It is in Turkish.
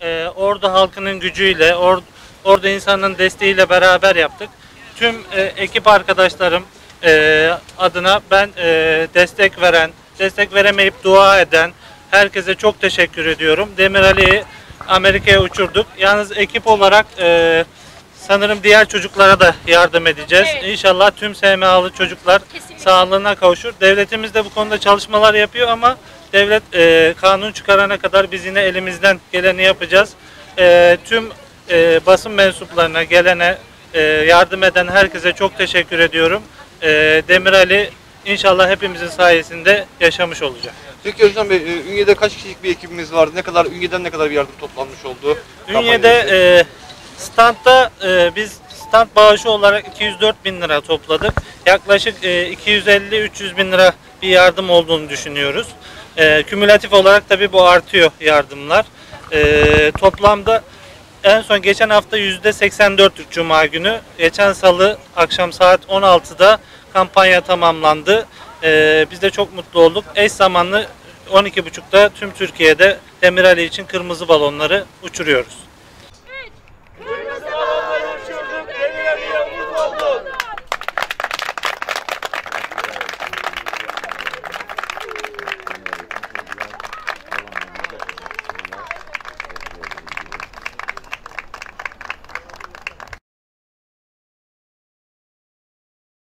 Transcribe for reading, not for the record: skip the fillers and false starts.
Ordu halkının gücüyle, Ordu insanının desteğiyle beraber yaptık. Tüm ekip arkadaşlarım adına ben destek veremeyip dua eden herkese çok teşekkür ediyorum. Demir Ali'yi Amerika'ya uçurduk. Yalnız ekip olarak sanırım diğer çocuklara da yardım edeceğiz. Evet. İnşallah tüm SMA'lı çocuklar Kesinlikle. sağlığına kavuşur. Devletimiz de bu konuda çalışmalar yapıyor ama devlet kanun çıkarana kadar biz yine elimizden geleni yapacağız. Tüm basın mensuplarına, gelene, yardım eden herkese çok teşekkür ediyorum. Demir Ali inşallah hepimizin sayesinde yaşamış olacak. Peki Özcan Bey, Ünye'de kaç kişilik bir ekibimiz vardı? Ünye'den ne kadar bir yardım toplanmış oldu? Ünye'de standta biz stand bağışı olarak 204 bin lira topladık. Yaklaşık 250-300 bin lira bir yardım olduğunu düşünüyoruz. Kümülatif olarak tabii bu artıyor yardımlar. Toplamda en son geçen hafta %84 Cuma günü. Geçen salı akşam saat 16'da kampanya tamamlandı. Biz de çok mutlu olduk. Eş zamanlı 12.30'da tüm Türkiye'de Demir Ali için kırmızı balonları uçuruyoruz.